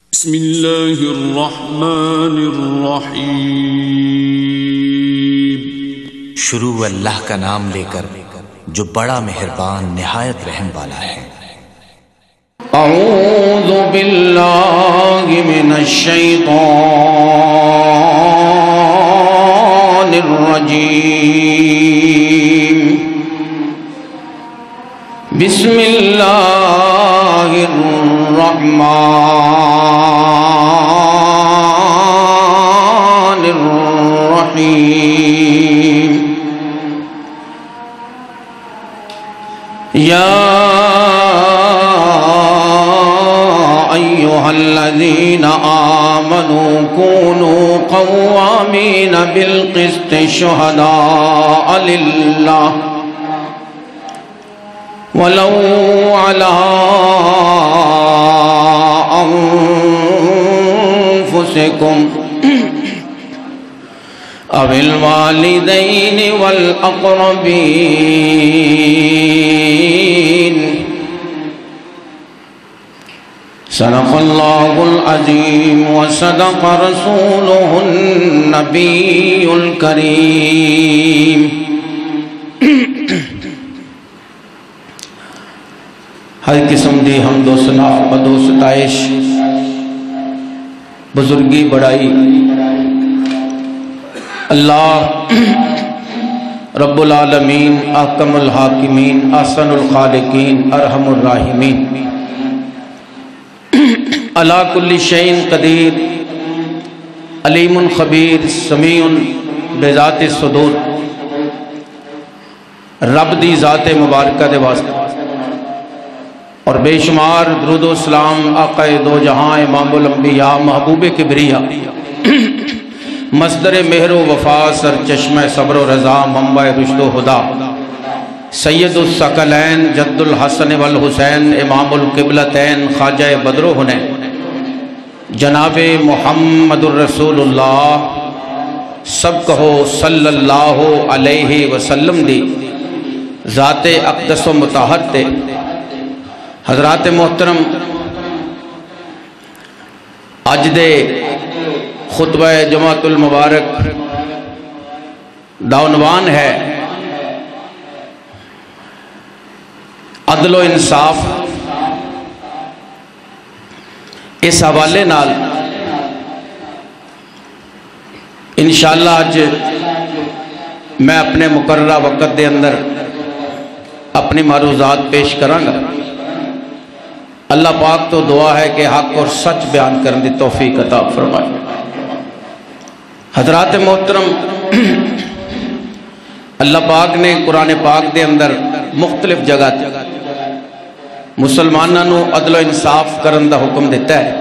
بسم اللہ الرحمن الرحیم۔ شروع اللہ کا نام لے کر جو بڑا مہربان نہایت رحم والا ہے۔ اعوذ باللہ من الشیطان الرجیم۔ بسم اللہ الرحمن الرحیم۔ یا ایھا الذین آمنوا کونوا قوامین بالقسط شہداء للہ ولو علی انفسکم او الوالدین والاقربین۔ صدق اللہ العظیم وصدق رسولہ النبی الکریم۔ ہر قسم دی حمد و ثنا مد و ستائش بزرگی بڑائی اللہ رب العالمین احکم الحاکمین احسن الخالقین ارحم الراحمین علی کل شیء قدیر علیم خبیر سمیع بذات الصدور۔ رب دی ذات مبارکہ دے واسطے اور بے شمار درود و سلام آقا دو جہاں امام الانبیاء محبوب کبریا مصدر مہر و وفا سر چشمہ صبر و رضا منبع رشد و ہدا سید الثقلین جد الحسن والحسین امام القبلتین خواجہ بدر و حنین جناب محمد الرسول اللہ سب کہو صلی اللہ علیہ وسلم دی ذات اقدس و مطہر تے۔ حضرات محترم، اج دے خطبہ جمعۃ المبارک دا عنوان ہے عدل و انصاف۔ اس حوالے نال انشاءاللہ اج میں اپنے مقررہ وقت دے اندر اپنی معروضات پیش کراں گا۔ اللہ پاک تو دعا ہے کہ حق اور سچ بیان کرنے دی توفیق عطا فرمائے۔ حضرات محترم، اللہ پاک نے قرآن پاک دے اندر مختلف جگہ مسلمانوں عدل و انصاف کرن دا حکم دیتا ہے۔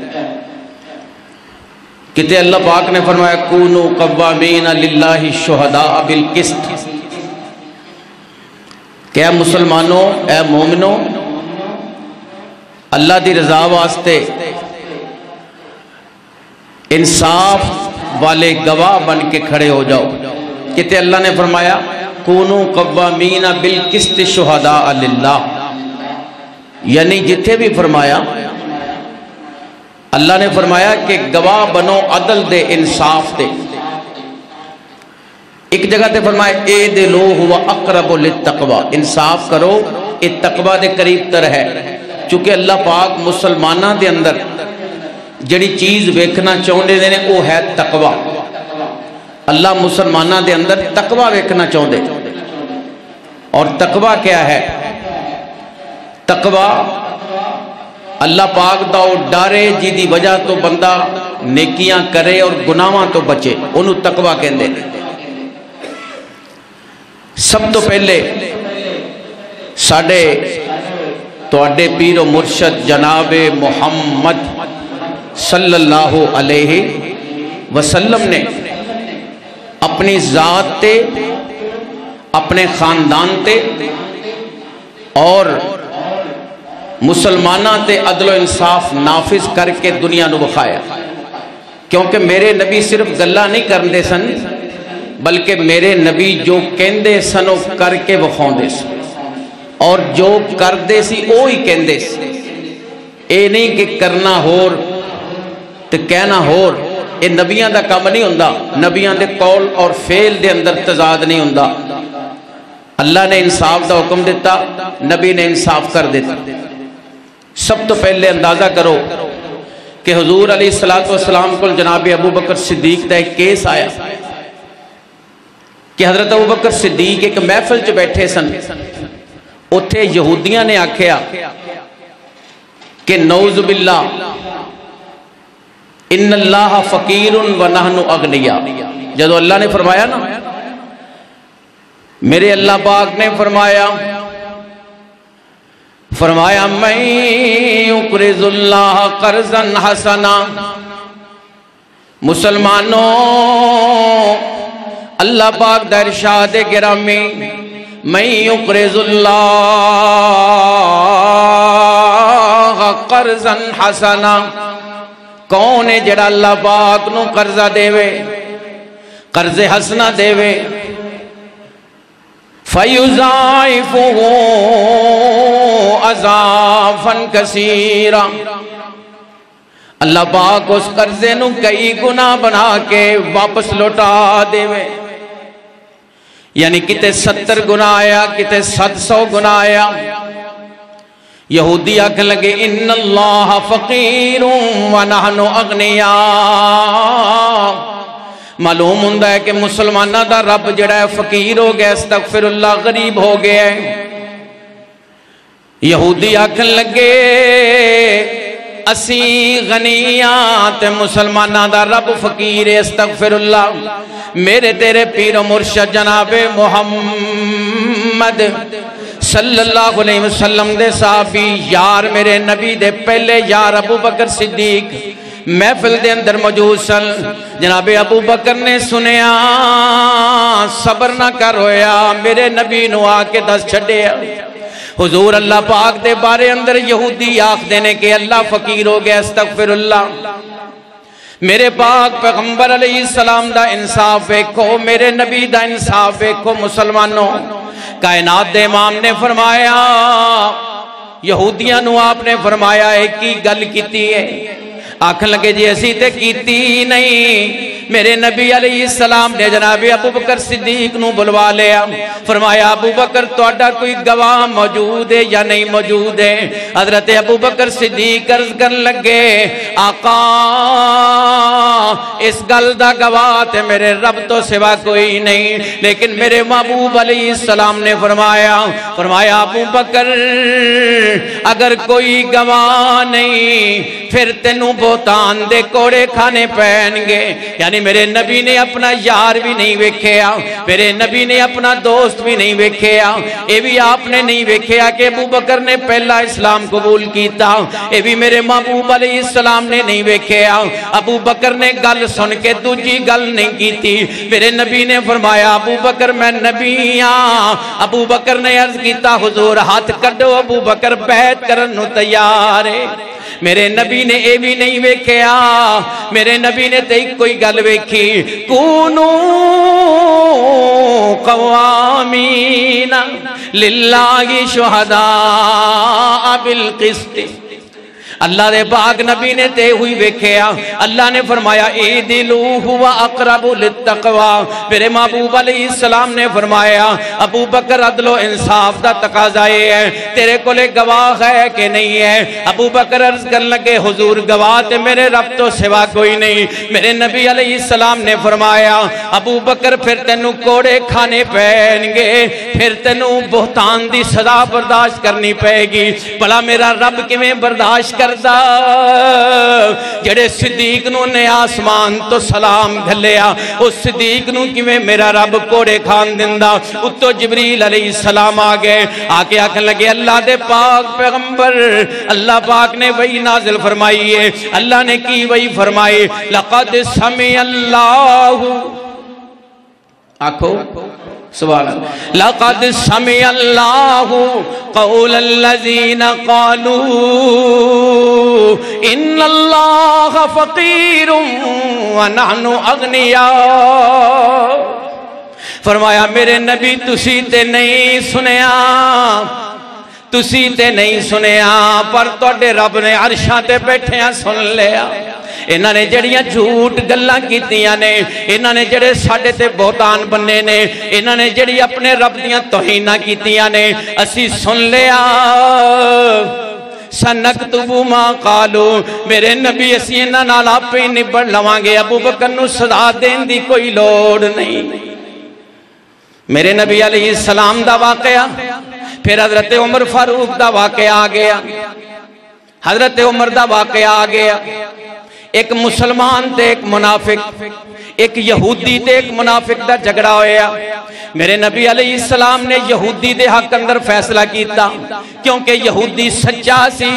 کتے اللہ پاک نے فرمایا کونوا قوامین للہ شہداء بالقسط، کہ اے مسلمانوں، اے مومنوں، اللہ دی رضا واسطے انصاف والے گواہ بن کے کھڑے ہو جاؤ۔ کہتے اللہ نے فرمایا کونوا قوامین بالقسط شہداء للہ، یعنی جتھے بھی فرمایا اللہ نے فرمایا کہ گواہ بنو عدل دے، انصاف دے۔ ایک جگہ تے فرمایا اعدلوا هو اقرب للتقوی، انصاف کرو یہ تقوی دے قریب تر ہے۔ چونکہ اللہ پاک مسلمانہ دے اندر جڑی چیز ویکھنا چاہندے نے وہ ہے تقوی۔ اللہ مسلمانہ دے اندر تقوی ویکھنا چاہندے، اور تقوی کیا ہے؟ تقوی اللہ پاک دا ڈارے جی دی وجہ تو بندہ نیکیاں کرے اور گناہاں تو بچے، انہوں تقوی کہندے۔ سب تو پہلے ساڈے تواڈے پیر و مرشد جناب محمد صلی اللہ علیہ وسلم نے اپنی ذات تے، اپنے خاندان تے اور مسلمانہ تے عدل و انصاف نافذ کر کے دنیا نو بخایا۔ کیونکہ میرے نبی صرف گلہ نہیں کرندے سن، بلکہ میرے نبی جو کہندے سن وہ کر کے بخاؤندے سن، اور جو کردے سی وہی کہندے سی۔ اے نہیں کہ کرنا ہور تے کہنا ہور یہ نبیاں دا کام نہیں ہوندا، نبیاں دے قول اور فعل دے اندر تضاد نہیں ہوندا۔ اللہ نے انصاف دا حکم دیتا، نبی نے انصاف کر دیتا۔ سب تو پہلے اندازہ کرو کہ حضور علیہ السلام کو جناب ابو بکر صدیق دا ایک کیس آیا کہ حضرت ابو بکر صدیق ایک محفل چ بیٹھے سن، اتھے یہودیاں نے آکھیا کہ نعوذ باللہ ان اللہ فقیر و نحن اغنیاء۔ جدو اللہ نے فرمایا نا، میرے اللہ پاک نے فرمایا میں اقرض اللہ قرضا حسنا۔ مسلمانوں اللہ پاک دا ارشاد گرامی، میں اقرض اللہ قرضا حسنا، کون ہے جڑا اللہ پاک نو قرضہ دے وے، قرض حسنا دے وے، فَيُضَاعِفُهُ أَضْعَافًا كَثِيرًا، اللہ پاک اس قرضے نو کئی گنا بنا کے واپس لوٹا دے وے۔ یعنی کتے 70 گنا آیا، کتے 700 گنا آیا۔ یہودی آکھن لگے ان اللہ فقیر ونحن اغنیاء، معلوم ہوندہ ہے کہ مسلمانہ دا رب جڑا ہے فقیر ہو گیا، استغفر اللہ غریب ہو گیا ہے۔ یہودی آکھن لگے اسی غنیات مسلمانہ دا رب فقیر ہے، استغفر اللہ۔ میرے تیرے پیر و مرشد جناب محمد صلی اللہ علیہ وسلم دے صحابی یار میرے نبی دے پہلے یار ابو بکر صدیق محفل دے اندر موجود سن۔ جناب ابو بکر نے سنیا، صبر نہ کر ہویا، میرے نبی نو آ کے دس چھڑے۔ حضور اللہ پاک دے بارے اندر یہودی آخ دینے کے اللہ فقیر ہو گیا، استغفر اللہ۔ میرے پاک پیغمبر علیہ السلام دا انصاف دیکھو، میرے نبی دا انصاف دیکھو۔ مسلمانوں کائنات دے امام نے فرمایا، یہودیاں نو آپ نے فرمایا ایک ہی گل کیتی ہے، آکھن لگے جی ایسی تے کیتی نہیں۔ میرے نبی علیہ السلام نے جناب ابو بکر صدیق نو بلوا لیا، فرمایا ابو بکر تہاڈا کوئی گواہ موجود ہے یا نہیں موجود ہے؟ حضرت ابو بکر صدیق عرض کرن لگے آقا اس گل دا گواہ تے میرے رب تو سوا کوئی نہیں، لیکن میرے محبوب علیہ السلام نے فرمایا ابو بکر اگر کوئی گواہ نہیں پھر تینوں بہتان دے کوڑے کھانے پہن گے۔ یعنی میرے نبی نے اپنا یار بھی نہیں ویکھیا، میرے نبی نے اپنا دوست بھی نہیں ویکھیا، یہ بھی آپ نے نہیں ویکھیا کہ ابو بکر نے پہلا اسلام قبول کیتا، یہ بھی میرے محبوب علیہ السلام نے نہیں ویکھیا۔ ابو بکر نے گل سن کے دوجی گل نہیں کیتی۔ میرے نبی نے فرمایا ابو بکر میں نبی ہاں۔ ابو بکر نے عرض کیتا حضور ہاتھ کڈو، ابو بکر بیعت کرن نو تیار ہے۔ میرے نبی نے اے بھی نہیں ویکھیا، میرے نبی نے تے کوئی گل ویکھی، کونو قوامین للہ شہداء بالقسط۔ اللہ دے پاک نبی نے تے ہوئی ویکھیا، اللہ نے فرمایا اعدلوا هو اقرب للتقوی۔ میرے محبوب علیہ السلام نے فرمایا ابو بکر عدل و انصاف دا تقاضا ہے، تیرے کولے گواہ ہے کہ نہیں ہے؟ ابو بکر عرض کرنے لگے حضور گواہ تے میرے رب تو سوا کوئی نہیں۔ میرے نبی علیہ السلام نے فرمایا ابو بکر پھر تینوں کوڑے کھانے پہن گے، پھر تینوں بہتان دی سزا برداشت کرنی پہے گی۔ بھلا میرا رب کیویں برداشت کردا جڑے صدیق نو نے آسمان تو سلام گھلیا، اس صدیق نو کیویں میرا رب کوڑے کھان دیندا؟ اتو جبریل علیہ السلام آگئے، آکے آکھن لگے اللہ دے پاک پیغمبر، اللہ پاک نے وہی نازل فرمائی ہے۔ اللہ نے کی وہی فرمائی لقد سمع اللہ، آکھو سبحان اللہ، لقد سمع اللہ قول الذین قالوا ان اللہ فقیر ونحن اغنیاء۔ فرمایا میرے نبی تسی تے نہیں سنیا، تسی تے نہیں سنیا، پر توڑے رب نے عرشاں تے بیٹھے ہیں سن لیا۔ انہاں نے جڑیاں جھوٹ گلاں کیتیاں نے، انہاں نے جڑے ساڈے تے بہتان بننے نے، انہاں نے جڑی اپنے رب دیاں توہیناں کیتیاں نے، اسی سن لیا سنکتب ما قالو، میرے نبی اسی انہاں نال آپے ہی نبڑ لواں گے، ابو بکر نو سزا دین دی کوئی لوڑ نہیں۔ میرے نبی علیہ السلام دا واقعہ، پھر حضرت عمر فاروق دا واقعہ آ گیا، حضرت عمر دا واقعہ آ گیا۔ ایک مسلمان تے ایک منافق، ایک یہودی تے ایک منافق دا جھگڑا ہویا۔ میرے نبی علیہ السلام نے یہودی دے حق اندر فیصلہ کیتا، کیونکہ یہودی سچا سی،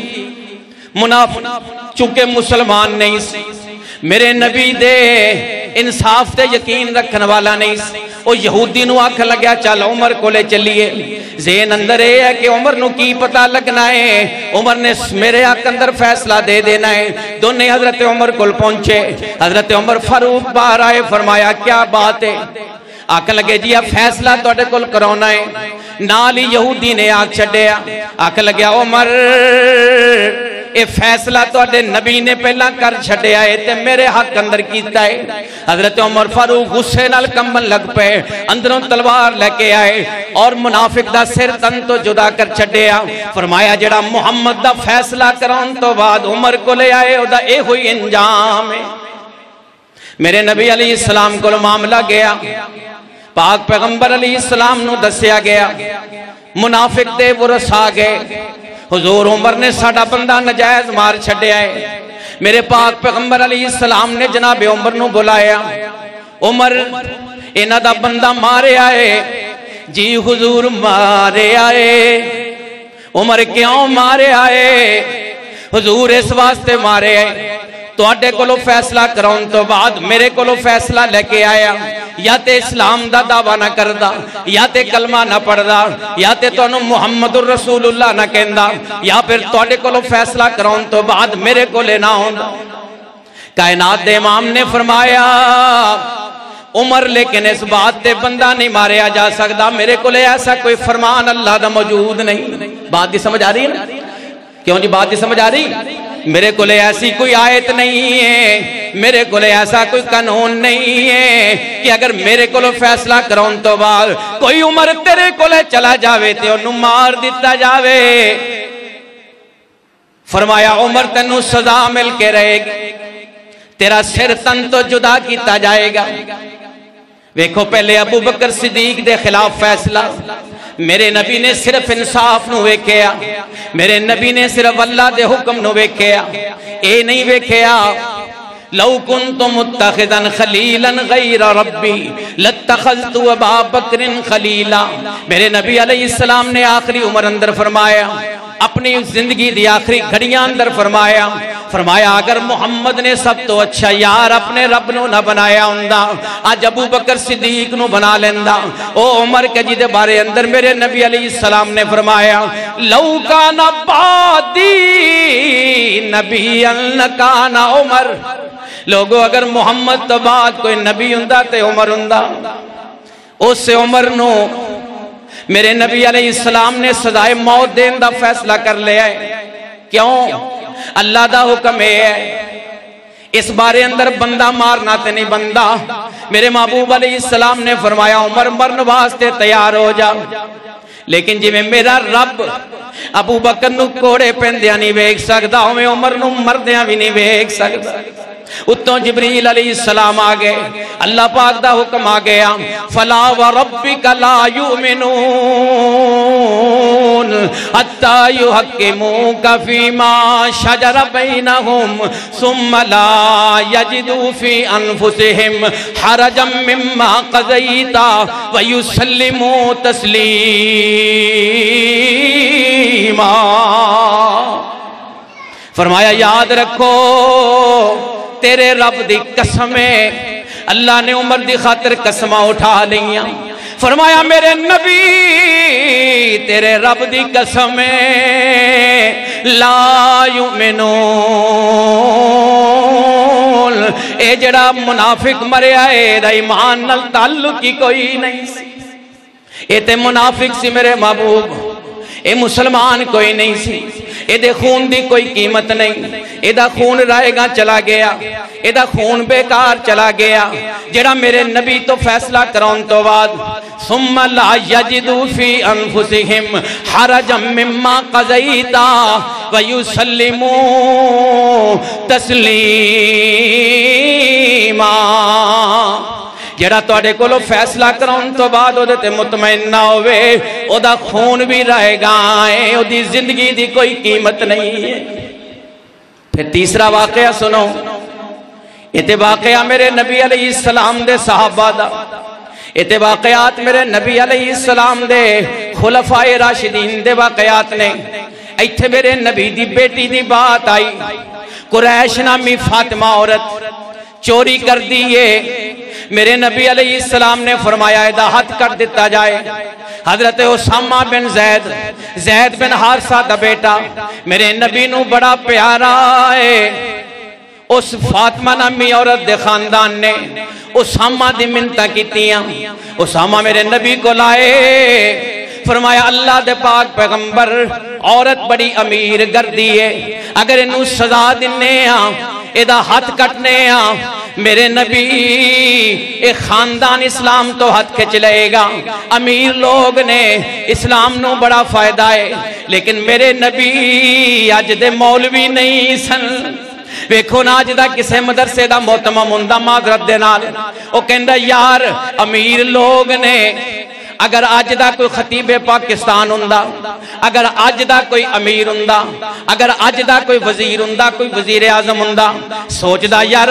منافق چونکہ مسلمان نہیں سی۔ میرے نبی دے انصاف تے یقین رکھن والا نہیں سی، وہ یہودی نو آکھ لگیا چل عمر کو لے چلیے۔ ذہن اندر ہے کہ عمر نو کی پتہ لگنا ہے، عمر نے میرے حق اندر فیصلہ دے دینا ہے۔ دونوں حضرت عمر کو پہنچے، حضرت عمر فاروق باہر آئے، فرمایا کیا بات ہے؟ آکھ لگے جی اب فیصلہ توڑے کل کرونا ہے۔ نالی یہودی نے آکھ چھڑیا، آکھ لگیا عمر اے فیصلہ توڑے نبی نے پہلا کر چھڑیا ہے تے میرے حق اندر کیتا ہے۔ حضرت عمر فاروق غصے نال کمبن لگ پے، اندروں تلوار لے کے آئے اور منافق دا سر تن تو جدا کر چھڑیا۔ فرمایا جڑا محمد دا فیصلہ کرون تو بعد عمر کو لے آئے او دا اے ہوئی انجام ہے۔ میرے نبی علیہ السلام کو معاملہ گیا، پاک پیغمبر علیہ السلام نو دسیا گیا، منافق دے ورس آ گئے، حضور عمر نے ساڑا بندہ نجائز مار چھڑے آئے۔ میرے پاک پیغمبر علیہ السلام نے جناب عمر نو بلایا، عمر انہ دا بندہ مارے آئے۔ جی حضور مارے آئے۔ عمر کیوں مارے آئے؟ حضور اس واسطے مارے آئے تو اڈے کولو فیصلہ کراؤن تو بعد میرے کولو فیصلہ لے کے آیا، یا تے اسلام دا دعویٰ نہ کردہ، یا تے کلمہ نہ پڑھدہ، یا تے تو انہوں محمد الرسول اللہ نہ کہندہ، یا پھر تو اڈے کولو فیصلہ کراؤن تو بعد میرے کو لینا ہوندہ۔ کائنات دے امام نے فرمایا عمر لیکن اس بات تے بندہ نہیں ماریا جا سکتا، میرے کو لے ایسا کوئی فرمان اللہ دا موجود نہیں۔ بات دی سمجھ آ رہی ہے؟ کیوں جی بات دی سمجھ آ رہی؟ میرے کو لے ایسی کوئی آیت نہیں ہے، میرے کو لے ایسا کوئی قانون نہیں ہے کہ اگر میرے کو لے فیصلہ کرون تو بعد کوئی عمر تیرے کو لے چلا جاوے تے انہوں مار دیتا جاوے۔ فرمایا عمر تنو سزا مل کے رہے گی، تیرا سر تن تو جدا کیتا جائے گا۔ ویکھو پہلے ابو بکر صدیق دے خلاف فیصلہ، میرے نبی نے صرف انصاف نو ویکھیا، میرے نبی نے صرف اللہ دے حکم نو ویکھیا، اے نہیں ویکھیا لو کنت متخذا خلیلا غیر ربی لاتخذت ابا بکر خلیلا۔ میرے نبی علیہ السلام نے آخری عمر اندر فرمایا، اپنی زندگی دی آخری گھڑیاں اندر فرمایا اگر محمد نے سب تو اچھا یار اپنے رب نو نہ بنایا ہوندہ، آج ابو بکر صدیق نو بنا لیندہ۔ او عمر کے جی دے بارے اندر میرے نبی علیہ السلام نے فرمایا لو کان بعدی نبی لکان عمر، لوگو اگر محمد تو بعد کوئی نبی ہوندہ تے عمر ہوندہ۔ اس سے عمر نو میرے نبی علیہ السلام نے سزائے موت دین دا فیصلہ کر لیا ہے۔ کیوں؟ اللہ دا حکم ہے، اس بارے اندر بندہ مارنا تے نہیں بندہ۔ میرے محبوب علیہ السلام نے فرمایا عمر مرن واسطے تیار ہو جا، لیکن جی میں میرا رب ابو بکر نو کوڑے پہندیاں نہیں ویکھ سکدا، ہمیں عمر نو مردیاں بھی نہیں ویکھ سکدا۔ اتوں جبریل علیہ السلام آگئے، اللہ پاک دا حکم آگیا فَلَا وَرَبِّكَ لَا يُؤْمِنُونَ حَتَّى يُحَكِّمُوكَ فِي مَا شَجَرَ بَيْنَهُمْ ثُمَّ لَا يَجِدُوا فِي أَنفُسِهِمْ حَرَجًا مِّمَّا قَضَيْتَ وَيُسَلِّمُوا تَسْلِيمًا۔ فرمایا یاد رکھو تیرے رب دی قسمیں، اللہ نے عمر دی خاطر قسمہ اٹھا لیاں۔ فرمایا میرے نبی تیرے رب دی قسمیں لا یؤمنون، اے جڑا منافق مرے آئے دا ایمان نال تعلق کی کوئی نہیں سی، اے تے منافق سی میرے محبوب، اے مسلمان کوئی نہیں سی، دے خون دی کوئی قیمت نہیں، دا خون رائے گا چلا گیا، دا خون بیکار چلا گیا، جڑا میرے نبی تو فیصلہ کراؤن تو بعد ثم لا یجدوا فی انفسہم حرجا مما قضیتا ویسلموا تسلیما، جڑا توڑے کو لو فیصلہ کراؤن تو بعد او دیتے مطمئن نہ ہوئے، او دا خون بھی رہے گا، او دی زندگی دی کوئی قیمت نہیں ہے۔ پھر تیسرا واقعہ سنو، یہ واقعہ میرے نبی علیہ السلام دے صحابہ دا، یہ واقعات میرے نبی علیہ السلام دے خلفاء راشدین دے واقعات نے۔ ایتھے میرے نبی دی بیٹی دی بات آئی، قریش نامی فاطمہ عورت چوری کر دیئے، میرے نبی علیہ السلام نے فرمایا ادا ہتھ کر دیتا جائے۔ حضرت اسامہ بن زید بن حارثہ دا بیٹا میرے نبی نو بڑا پیارا ہے، اس فاطمہ نامی عورت دے خاندان نے اسامہ دی منتہ کیتیاں، اسامہ میرے نبی کو لائے، فرمایا اللہ دے پاک پیغمبر عورت بڑی امیر گردی ہے، اگر انہوں سزا دینے ہاں ادا ہاتھ کٹنے ہاں، میرے نبی ایک خاندان اسلام تو ہاتھ کھچ لے گا، امیر لوگ نے اسلام نو بڑا فائدہ ہے، لیکن میرے نبی آج دے مولوی نہیں سن، ویکھو نا آج دا کسے مدرسے دا محتمم ہوندا معذرت دے نال، او کہندا یار امیر لوگ نے، اگر آج دا کوئی خطیب پاکستان ہوندا، اگر آج دا کوئی امیر ہوندا، اگر آج دا کوئی وزیر ہوندا، کوئی وزیر اعظم ہوندا، سوچ دا یار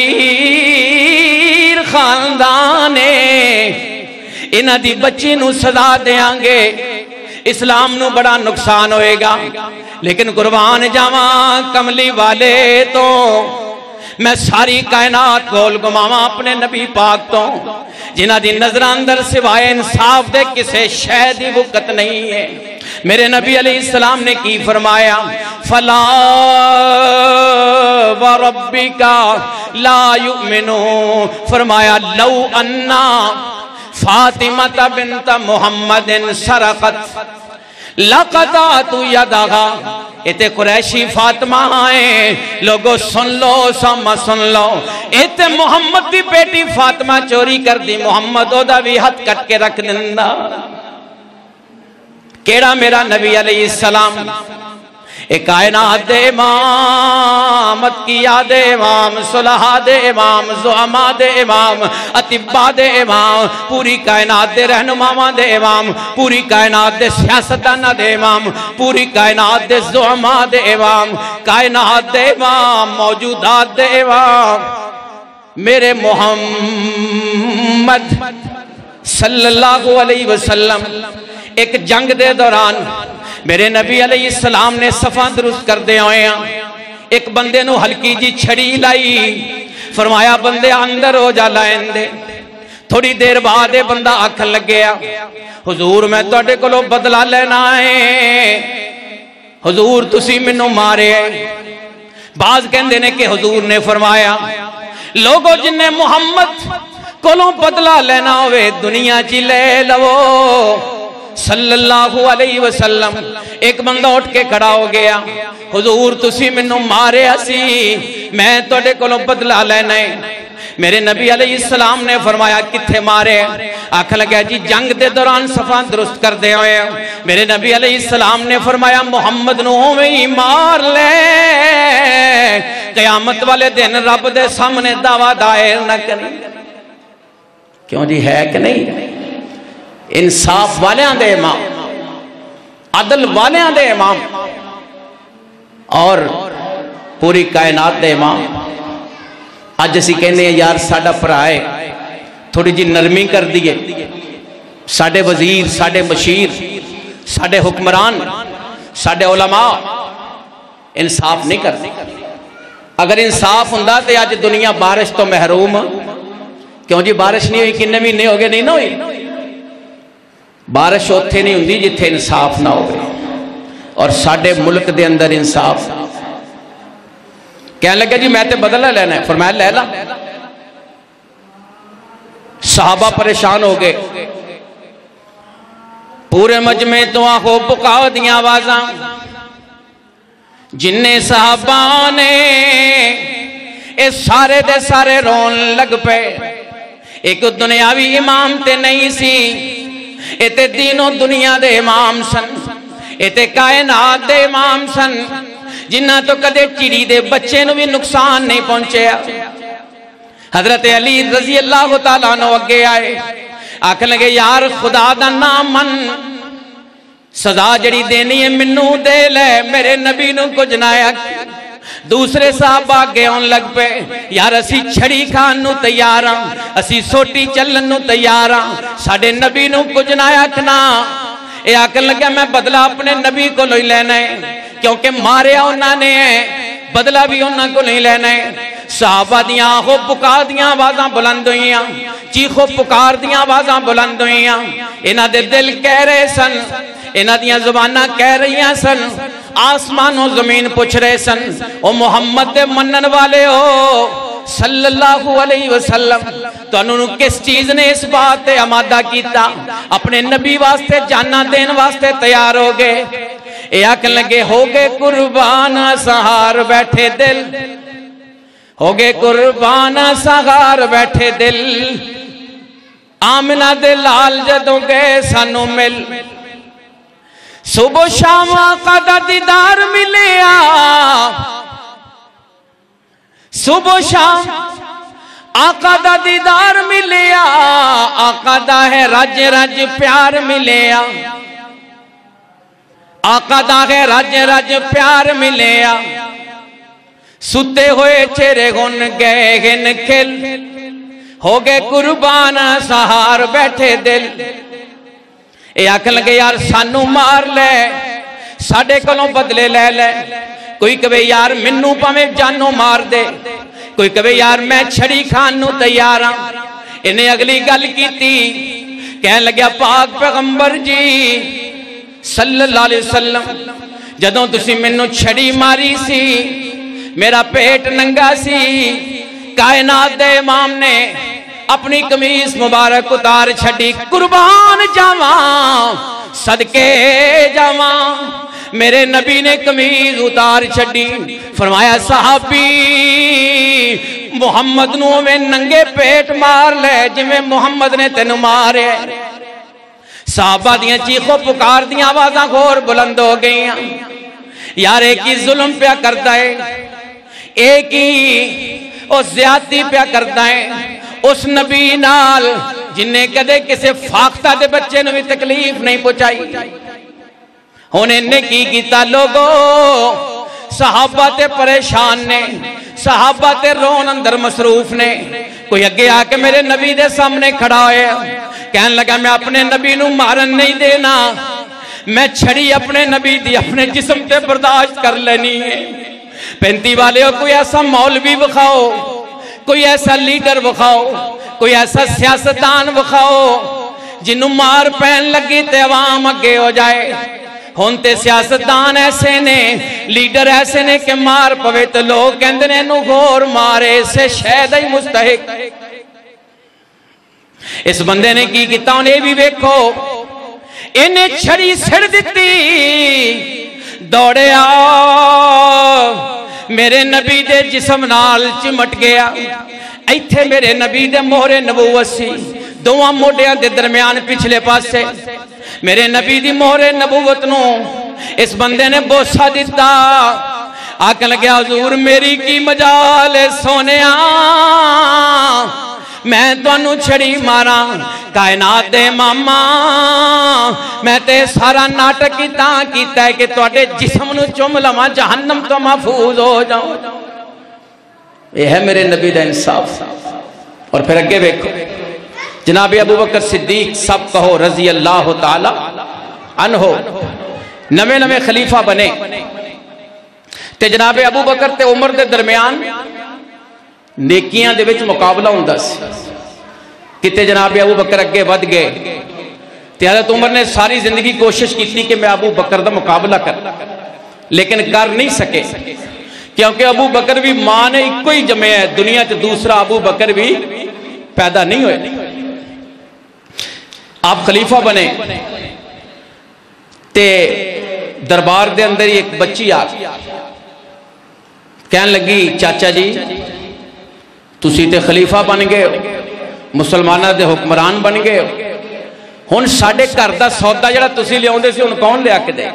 امیر خاندانے انہاں دی بچی نو سزا دیاں گے، اسلام نو بڑا نقصان ہوئے گا، لیکن قربان جاواں کملی والے تو میں ساری کائنات گول گماواں اپنے نبی پاک تو، جنہ دی نظر اندر سوائے انصاف دے کسے شے دی وقت نہیں ہے۔ میرے نبی علیہ السلام نے کی فرمایا فلا وربک لا یؤمنون، فرمایا لو انا فاطمہ بنت محمد سرقت لقطعت یدہا، ایتے قریشی فاطمہ آئیں، لوگوں سن لو سامہ سن لو، ایتے محمد دی بیٹی فاطمہ چوری کر دی، محمد او دا بھی ہاتھ کٹ کے رکھ دندہ۔ کیڑا میرا نبی علیہ السلام، ایک کائنات دے امام، اتقیاء دے امام، صلحاء دے امام، زعماء دے امام، اطباء دے امام، پوری کائنات دے رہنماواں دے امام، پوری کائنات دے سیاستداناں دے امام، پوری کائنات دے زعماء دے امام، کائنات دے امام، موجودات دے امام، میرے محمد صلی اللہ علیہ وسلم ایک جنگ دے دوران میرے نبی علیہ السلام نے صفاں درست کر دے ہوئے ہیں، ایک بندے نو ہلکی جی چھڑی لائی، فرمایا بندے اندر ہو جا لائن دے، تھوڑی دیر بعد بندہ آکھن لگ گیا حضور میں توڑے کو لو بدلہ لینا ہے، حضور تسی منو مارے، بعض کہندے نے کہ حضور نے فرمایا لوگوں جن نے محمد کو لو بدلہ لینا ہوئے دنیا چی لے لو صلی اللہ علیہ وسلم۔ ایک بندہ اٹھ کے کھڑا ہو گیا، حضور تسی منو مارے اسی، میں توڑے کو لو بدلہ لینا ہے۔ میرے نبی علیہ السلام نے فرمایا کتھے مارے، آکھ لگا جی جنگ دے دوران صفاں درست کر دے ہوئے۔ میرے نبی علیہ السلام نے فرمایا محمد نو میں ہی مار لے، قیامت والے دن رب دے سامنے دعویٰ دائر نہ کریں۔ کیوں جی ہے کہ نہیں؟ انصاف والے آن دے امام، عدل والے آن دے امام، اور پوری کائنات دے امام۔ آج اسی کہنے ہیں یار ساڑھا پرائے تھوڑی جی نرمی کر دیئے، ساڑھے وزیر، ساڑھے مشیر، ساڑھے حکمران، ساڑھے علماء انصاف نہیں کرتے۔ اگر انصاف ہندہ تو آج دنیا بارش تو محروم، کیوں جی بارش نہیں ہوئی کنے مہینے ہو گئے نہیں نہ ہوئی، بارش ہوتے نہیں ہوندی جتھے انصاف نہ ہوئے، اور ساڑھے ملک دے اندر انصاف۔ کہنے لگا جی میں تے بدلہ لینا ہے، فرمایا لے لا۔ صحابہ پریشان ہو گئے، پورے مجمع تو آنکھوں پکاؤ دیاں آوازاں، جننے صحابہ نے اے سارے دے سارے رون لگ پے. ایک دنیاوی امام تے نہیں سی، اے تے دین و دنیا دے امام سن، اے تے کائنات دے امام سن، جنہ تو کدے چڑی دے بچے نو بھی نقصان نہیں پہنچے. حضرت علی رضی اللہ تعالیٰ عنہ اگے آئے، آکھن لگے یار خدا دا نام من، سزا جڑی دینی ہے منو دے لے، میرے نبی نو کچھ نہ آیا. دوسرے صحابہ آگے ہون لگ پے، یار اسی چھڑی کھان نو تیار ہاں، اسی سوٹی چلن نو تیار ہاں، ساڑے نبی نو کچھ نہ آکھنا. اے آکھن لگا میں بدلہ اپنے نبی کو لوئی لینا ہے، کیونکہ ماریا انہاں نے بدلہ بھی انہاں کو نہیں لینا ہے. صحابہ دیاں آنکھوں پکار دیاں آوازاں بلند ہوئیاں، چیخوں پکار دیاں آوازاں بلند ہوئیاں. انہاں دے دل کہہ رہے سن، انہاں دیاں زبانہ کہہ رہیاں سن، آسمان و زمین پوچھ رہے سن، او محمد دے منن والے ہو صلی اللہ علیہ وسلم، تو انہوں کس چیز نے اس بات تے آمادہ کیتا؟ اپنے نبی واسطے جانا دین واسطے تیار ہو گئے. اے آکھن لگے ہو گئے قربان سہار بیٹھے دل، ہو گئے قربان سہار بیٹھے دل، آمنہ دے لال جدوں گئے سانو مل. صبح شام آقا دا دیدار ملیا، صبح شام آقا دا دیدار ملیا، آقا دا ہے رج رج پیار ملیا، آقا دا ہے رج رج پیار ملیا. ستے ہوئے چہرے گن گئے گن کھل، ہو گئے قربان سہار بیٹھے دل. اے آکھن لگے یار سانو مار لے، ساڑے کلوں بدلے لے لے. کوئی کہے یار منو پاویں جانو مار دے، کوئی کہے یار میں چھڑی کھان نو تیار ہاں. انہیں اگلی گل کیتی، کہنے لگیا پاک پیغمبر جی صلی اللہ علیہ وسلم، جدوں تسی منو چھڑی ماری سی میرا پیٹ ننگا سی، کائنات دے امام نے اپنی قمیص مبارک اتار چھڑی، قربان جاواں صدقے جاواں. میرے نبی نے قمیض اتار چھڑی، فرمایا صحابی محمد نو میں ننگے پیٹ مار لے جی میں محمد نے تینو مارے. صحابہ دیاں چیخوں پکار دیاں آوازاں غور بلند ہو گئیاں. یار ایک ہی ظلم پیا کرتا ہے، ایک ہی او زیادتی پیا کرتا ہے اس نبی نال جنہیں کدے کسے فاختہ دے بچے نے بھی تکلیف نہیں پہنچائی. ہونے نے کی کیتا لوگو، صحابہ تے پریشان نے، صحابہ تے رون اندر مصروف نے. کوئی اگے آکے میرے نبی دے سامنے کھڑا ہوئے، کہنے لگا میں اپنے نبی نو مارن نہیں دینا، میں چھڑی اپنے نبی دی اپنے جسم تے برداشت کر لینی ہے. 35 والے ہو کوئی ایسا مولوی بخاؤ، کوئی ایسا لیڈر بخاؤ، کوئی ایسا سیاستدان بخاؤ جنہوں مار پہن لگی تے عوام اگے ہو جائے. ہونتے سیاستدان ایسے نے، لیڈر ایسے نے کہ مار پوے تو لوگ کہندے نے نو غور مارے سے شہد ہی مستحق. اس بندے نے کی کیتا انہیں بھی بیکھو، انہیں چھڑی سڑ دیتی، دوڑے آؤ میرے نبی دے جسم نال چمٹ گیا. ایتھے میرے نبی دے مہر نبوت سی، دوہاں موڈیاں دے درمیان پچھلے پاسے میرے نبی دی مہر نبوت نو اس بندے نے بوسا دیتا. آکھن لگیا حضور میری کی مجال سونیاں، میں تو انو چھڑی مارا کائنات دے ماما، میں تے سارا ناٹک کیتا ہے کہ توڑے جسم نو چوم لما جہنم تو محفوظ ہو جاؤ. یہ ہے میرے نبی دا انصاف. اور پھر اگے بیکھو جناب ابو بکر صدیق سب کہو رضی اللہ تعالی عنہ نوے خلیفہ بنے تے جناب ابو بکر تے عمر دے درمیان نیکیاں دے وچ مقابلہ ہوندا سی. کتے جناب ابو بکر اگے ود گئے تے حضرت عمر نے ساری زندگی کوشش کی تھی کہ میں ابو بکر دا مقابلہ کر، لیکن کر نہیں سکے کیونکہ ابو بکر بھی ماں نے ایک کوئی جمع ہے، دنیا تے دوسرا ابو بکر بھی پیدا نہیں ہوئے. آپ خلیفہ بنے تے دربار دے اندر ایک بچی آ کہنے لگی چاچا جی تسی تے خلیفہ بن گئے ہو، مسلمانہ دے حکمران بن گئے ہو، ہن ساڈے گھر دا سودا جڑا تسی لیاوندے سی ہن کون لیا کے دے؟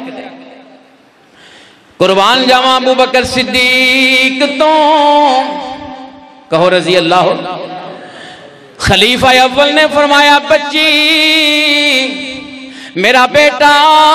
قربان جاواں ابو بکر صدیق تو کہو رضی اللہ۔ خلیفہ اول نے فرمایا بچی میرا بیٹا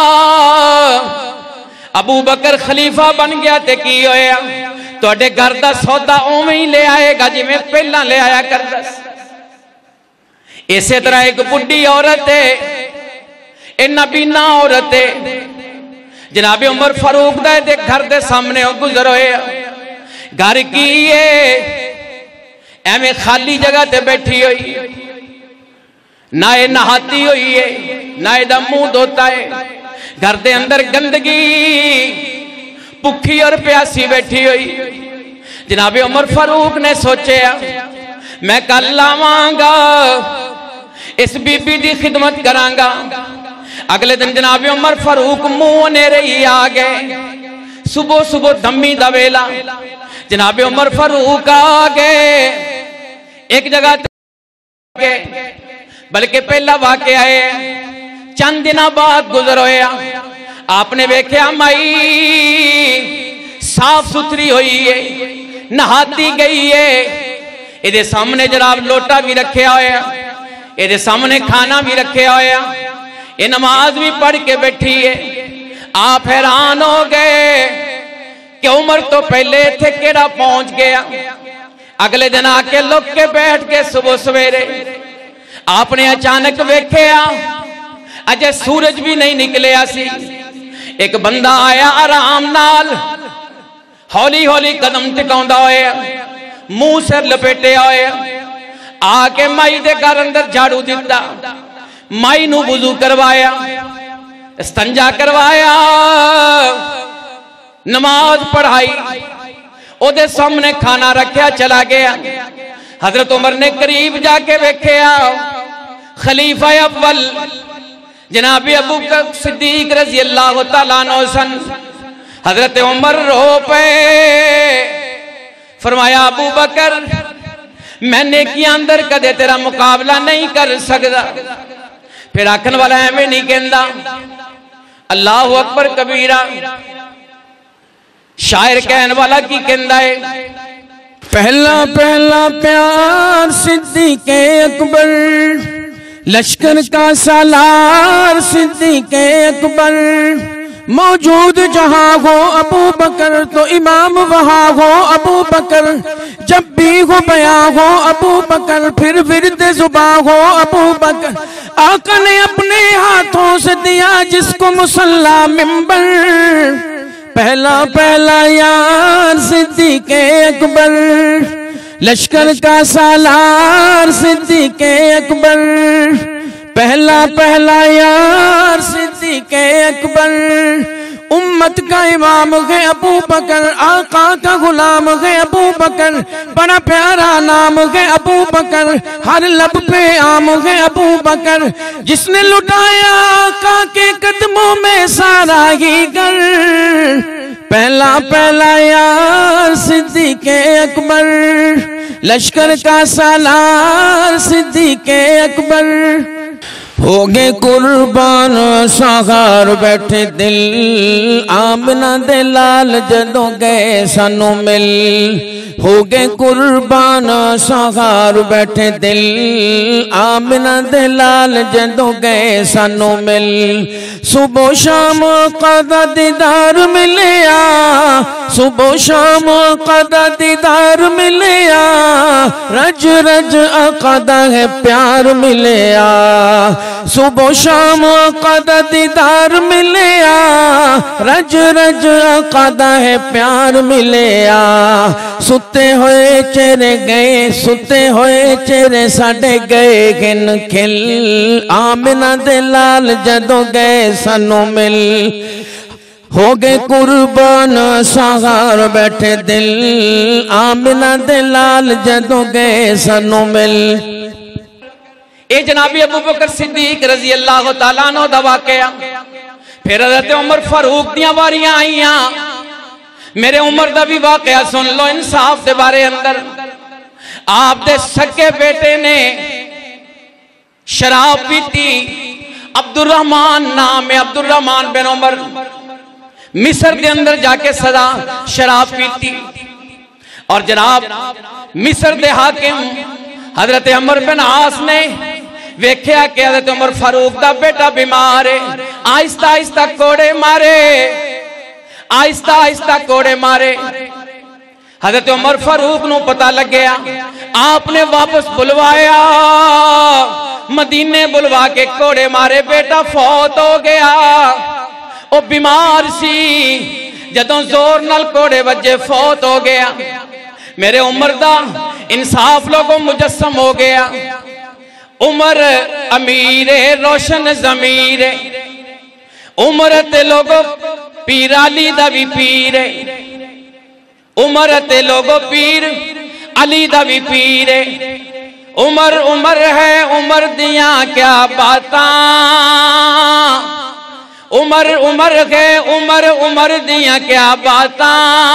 ابو بکر خلیفہ بن گیا تے کی ہویا تواڈے گھر دا سودا اوویں ہی لے آئے گا جی میں پہلا لے آیا کردا سی۔ اسی طرح ایک بڈھی عورت ہے، اے نبینا عورت ہے، جناب عمر فاروق دا گھر دے سامنے گزر ہوئے، گھر کی ہے ایویں خالی جگہ تے بیٹھی ہوئی، نہ یہ نہاتی ہوئی ہے نہ یہ منہ دھوتا ہے، گھر دے اندر گندگی بھوکی اور پیاسی بیٹھی ہوئی۔ جناب عمر فاروق نے سوچیا میں کل لاواں گا اس بی بی دی خدمت کراں گا۔ اگلے دن جناب عمر فاروق منہ نے رہی آگئے، صبح صبح دمی دا ویلا جناب عمر فاروق آگئے، ایک جگہ تے بلکہ پہلا واقعہ ہے چند دنہ بعد گزر ہویا، آپ نے دیکھا مائی صاف ستھری ہوئی ہے، نہاتی گئی ہے، ادھے سامنے جناب لوٹا بھی رکھے ہویا، ادھے سامنے کھانا بھی رکھے ہویا، یہ نماز بھی پڑھ کے بیٹھی ہے۔ آپ حیران ہو گئے کہ عمر تو پہلے تھے کیڑا پہنچ گیا۔ اگلے دن آ کے لوگ کے بیٹھ کے صبح سویرے آپ نے اچانک ویکھیا اجے سورج بھی نہیں نکلے سی، ایک بندہ آیا آرام نال ہولی ہولی قدم ٹکاؤندا ہویا، منہ سر لپیٹے ہویا، آ کے مائی دے گھر اندر جھاڑو دیتا، مائی نو وضو کروایا، استنجا کروایا، نماز پڑھائی، او دے سامنے کھانا رکھیا چلا گیا۔ حضرت عمر نے قریب جا کے ویکھیا خلیفہ اول جناب ابو بکر صدیق رضی اللہ تعالیٰ عنہ سن۔ حضرت عمر رو پے، فرمایا ابو بکر میں نیکیاں اندر کدے تیرا مقابلہ نہیں کر سکتا۔ پھر آکھن والا ہے میں نہیں کہندا اللہ اکبر کبیرہ، شاعر کہن والا کی کہندا ہے پہلا پہلا پیار صدیق اکبر، لشکر کا سالار صدیق اکبر، موجود جہاں ہو ابو بکر تو امام وہاں ہو ابو بکر، جب بھی ہو بیاں ہو ابو بکر، پھر ورد زباں ہو ابو بکر، آقا نے اپنے ہاتھوں سے دیا جس کو مصلی ممبر، پہلا پہلا یار صدیق اکبر، لشکر کا سالار صدیق اکبر، پہلا پہلا یار صدیق اکبر، امت کا امام ہے ابو بکر، آقا کا غلام ہے ابو بکر، بڑا پیارا نام ہے ابو بکر، ہر لب پہ عام ہے ابو بکر، جس نے لٹایا آقا کے قدموں میں سارا ہی گھر، پہلا پہلا یار صدیق اکبر، لشکر کا سالار صدیق اکبر، ہو گئے قربان ساغار بیٹھے دل، آمنہ دے لال جدوں گئے سانو مل، ہو گئے قربان ساغار بیٹھے دل، آمنہ دے لال جدوں گئے سانو مل، صبح و شام قضا دیدار ملیا، صبح و شام قضا دیدار ملیا، رج رج عقدہ ہے پیار ملیا، صبح و شام قضا دیدار ملیا، رج رج عقدہ ہے پیار ملیا، ستے ہوئے چہرے گئے، ستے ہوئے چہرے ساڑے گئے گن کھل، آمنہ دے لال جدوں گئے سانو مل، ہو گئے قربان ساغار بیٹھے دل، آمنہ دے لال جدوں گئے سانو مل۔ اے جناب ابو بکر صدیق رضی اللہ تعالیٰ عنہ دا واقعہ۔ پھر حضرت عمر فاروق دیاں واریاں آئیاں، میرے عمر دا بھی واقعہ سن لو انصاف دے بارے اندر. آپ دے سکے بیٹے نے شراب پیتی. عبد الرحمن نام ہے, عبد الرحمن بن عمر. مصر دے اندر جا کے صدا شراب پیتی. اور جناب مصر دے حاکم حضرت عمر بن عاص نے ویکھیا کہ حضرت عمر فاروق دا بیٹا بیمار ہے. آہستہ آہستہ کوڑے مارے, آہستہ آہستہ کوڑے مارے. حضرت عمر فاروق نو پتہ لگ گیا. آپ نے واپس بلوایا, مدینے بلوا کے کوڑے مارے. بیٹا فوت ہو گیا, او بیمار سی, جدوں زور نال کوڑے وجے فوت ہو گیا. میرے عمر دا انصاف لوگوں مجسم ہو گیا. عمر امیر روشن ضمیر, عمر تے لوگوں پیر علی دا بھی پیر, عمر تے لوگوں پیر علی دا بھی پیر. عمر عمر ہے عمر دیاں کیا باتاں, عمر عمر ہے عمر عمر دیاں کیا باتاں.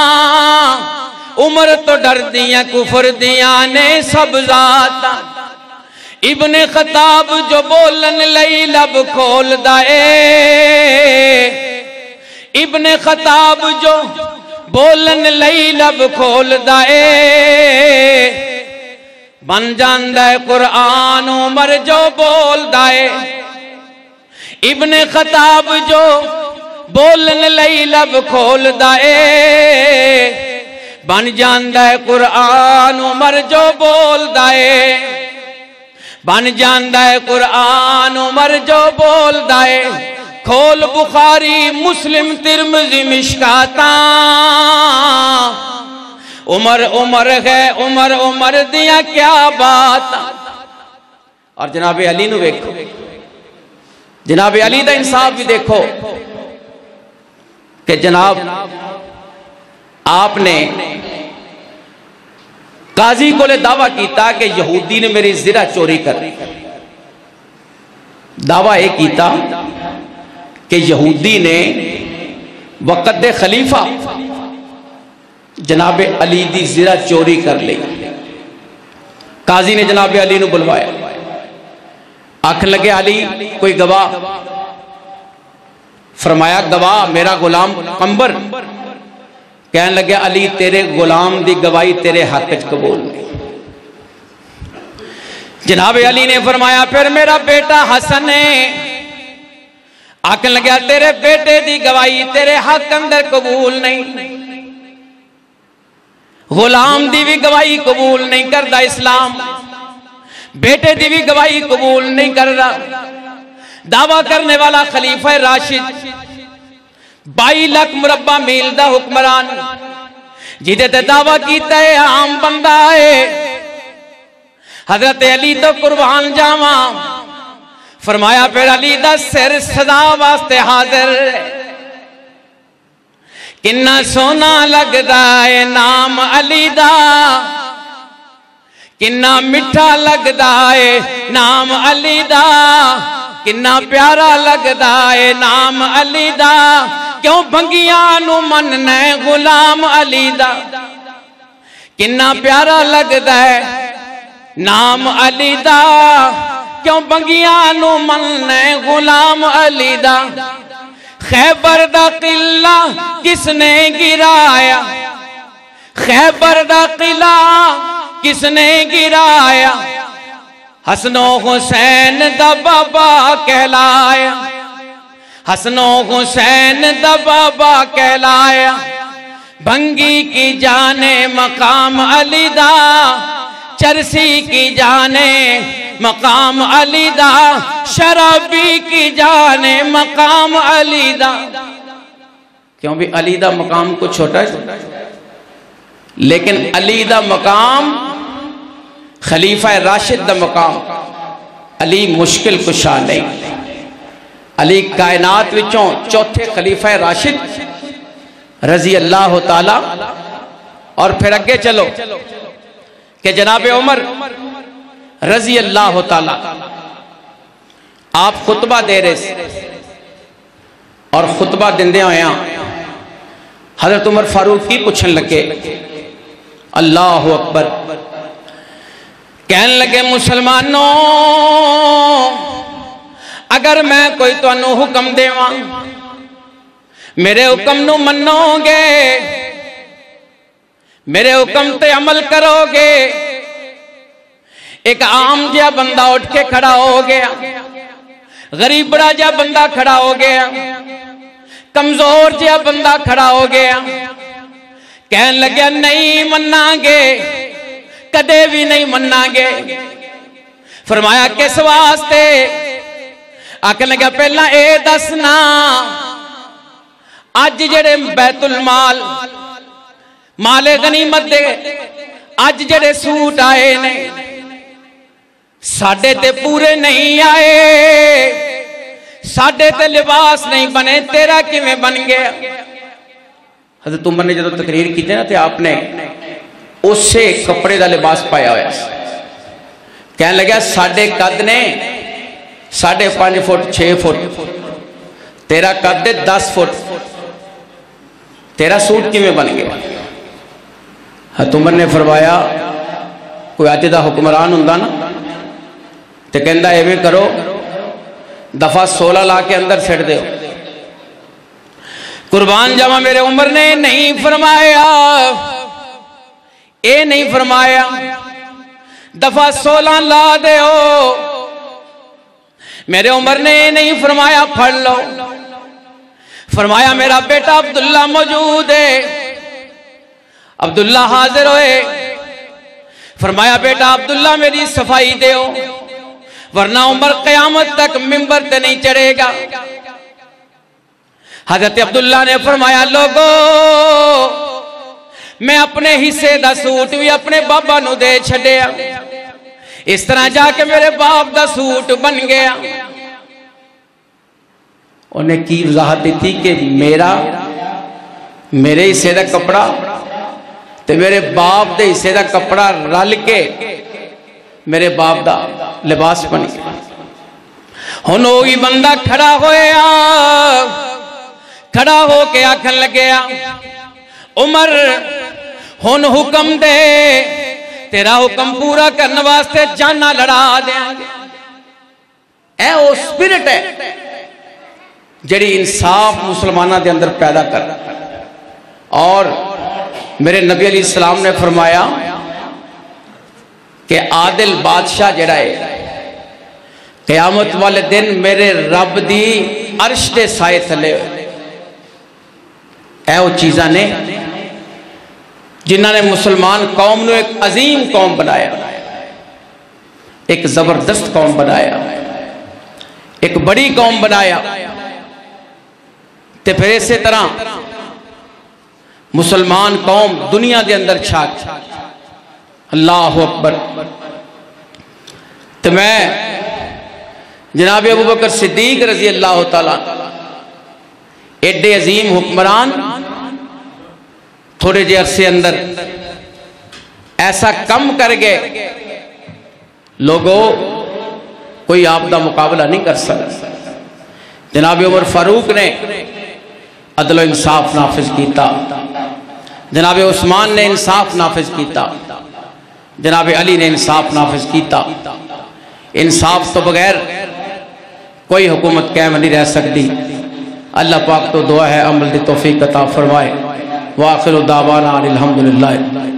عمر تو ڈر دیاں کفر دیاں نے سب ذاتاں. ابن خطاب جو بولن لئی لب کھول دائے, ابن خطاب جو بولن لئی لب کھول دائے. بن جاندہ قرآن عمر جو بول دائے. ابن خطاب جو بولن لئی لب کھول دائے. بن جاندہ قرآن عمر جو بول دائے. بن جاندہ قرآن عمر جو بول دائے. کھول بخاری مسلم ترمذی مشکاتاں. عمر عمر ہے عمر عمر دیا کیا بات. اور جناب علی نو دیکھو, جناب علی دا انصاف بھی دیکھو کہ جناب آپ نے قاضی کو لے دعویٰ کیتا کہ یہودی نے میری زرہ چوری کر. دعویٰ ایک کیتا کہ یہودی نے وقت خلیفہ جناب علی دی زرہ چوری کر لی. قاضی نے جناب علی نو بلوایا. آنکھ لگے علی کوئی گواہ. فرمایا گواہ میرا غلام قنبر. کہنے لگے علی تیرے غلام دی گواہی تیرے حق قبول نہیں. جناب علی نے فرمایا پھر میرا بیٹا حسن ہے. آنکھ لگیا تیرے بیٹے دی گواہی تیرے حق اندر قبول نہیں. غلام دی بھی گواہی قبول نہیں کردہ اسلام, بیٹے دی بھی گواہی قبول نہیں کردہ. دعویٰ کرنے والا خلیفہ راشد 22 لاکھ مربع میل دا حکمران, جیدے تے دعویٰ کیتا ہے عام بندہ ہے. حضرت علی تو قربان جاواں. فرمایا پھر علی دا سر صدا واسطے حاضر. کنا سونا لگدا ہے نام علی دا, کنا مٹھا لگدا ہے نام علی دا, کنا پیارا لگدا ہے نام علی دا. کیوں بھنگیاں نو مننے غلام علی دا. کنا پیارا لگدا ہے نام علی دا. کیوں بھنگیاں نو مننے غلام علی دا. خیبر دا قلعہ کس نے گرایا, خیبر دا قلعہ کس نے گرایا. حسن و حسین دا بابا کہلایا, حسن و حسین دا بابا کہلایا. بھنگی کی جانے مقام علی دا, چرسی کی جانے مقام علی دا, شرابی کی جانے مقام علی دا. کیوں بھی علی دا مقام کو چھوٹا ہے, لیکن علی دا مقام خلیفہ راشد دا مقام. علی مشکل کشا نہیں. علی کائنات وچوں چوتھے خلیفہ راشد رضی اللہ تعالی. اور پھر اگے چلو کہ جناب عمر رضی اللہ تعالی آپ خطبہ دے رہے اور خطبہ دندے ہویا حضرت عمر فاروق کی پوچھن لگے اللہ اکبر، کہنے لگے مسلمانوں اگر میں کوئی تو انو حکم دیواں میرے حکم نو منو گے، میرے حکم تے عمل کرو گے۔ ایک عام جہا بندہ اٹھ کے کھڑا ہو گیا، غریب بڑا جہا بندہ کھڑا ہو گیا، کمزور جہا بندہ کھڑا ہو گیا، کہنے لگا نہیں مننا گے، کدے بھی نہیں مننا گے۔ فرمایا کس واسطے؟ آکھنے لگا پہلا اے دسنا اج جڑے بیت المال مال غنیمت دے اج جڑے سوٹ آئے نے ساڈے تے پورے نہیں آئے، ساڈے تے لباس نہیں بنے، تیرا کیویں بن گیا؟ حضرت عمر نے جدو تقریر کی نا تے آپ نے اسے کپڑے دا لباس پایا ہوا، کہنے لگا ساڈے قد نے 5.5 فٹ 6 فٹ، تیرا قد 10 فٹ، تیرا سوٹ کیویں بن گیا؟ حضرت عمر نے فرمایا کوئی اج دا حکمران ہوندا نا تے کہندا ایویں کرو دفعہ 16 لا کے اندر سٹ دیو۔ قربان جاواں میرے عمر نے نہیں فرمایا، اے نہیں فرمایا دفعہ 16 لا دیو، میرے عمر نے نہیں فرمایا پڑھ لو، فرمایا میرا بیٹا عبداللہ موجود ہے، عبداللہ حاضر ہوئے، فرمایا بیٹا عبداللہ میری صفائی دیو ورنہ عمر قیامت تک منبر تے نہیں چڑھے گا۔ حضرت عبداللہ نے فرمایا لوگو میں اپنے حصے دا سوٹ بھی اپنے بابا نو دے چھڑیا، اس طرح جا کے میرے باپ دا سوٹ بن گیا۔ انہیں کی وضاحت دیتی کہ میرے حصے دا کپڑا تے میرے باپ دے حصے دا کپڑا رل کے میرے باپ دا لباس بن گیا۔ ہن وہی بندہ کھڑا ہویا، کھڑا ہو کے آکھن لگیا عمر ہن حکم دے، تیرا حکم پورا کرنے واسطے جانا لڑا دیں گے۔ اے وہ سپرٹ ہے جڑی انصاف مسلمانہ دے اندر پیدا کر، اور میرے نبی علیہ السلام نے فرمایا کہ عادل بادشاہ جڑا ہے قیامت والے دن میرے رب دی عرش دے سائے تھلے ہوئے۔ اے وہ چیزاں نے جنہاں نے مسلمان قوم نے ایک عظیم قوم بنایا، ایک زبردست قوم بنایا، ایک بڑی قوم بنایا، تے پھر اسی طرح مسلمان قوم دنیا دے اندر چھاک۔ اللہ اکبر۔ تو میں جناب ابو بکر صدیق رضی اللہ تعالیٰ ایڈے عظیم حکمران تھوڑے جے عرصے اندر ایسا کم کر گئے، لوگوں کوئی آپ دا مقابلہ نہیں کر سکتا۔ جناب عمر فاروق نے عدل و انصاف نافذ کیتا، جناب عثمان نے انصاف نافذ کیتا، جناب علی نے انصاف نافذ کیتا۔ انصاف تو بغیر کوئی حکومت قائم نہیں رہ سکتی۔ اللہ پاک تو دعا ہے عمل دی توفیق عطا فرمائے۔ وآخر دعوانا الحمدللہ۔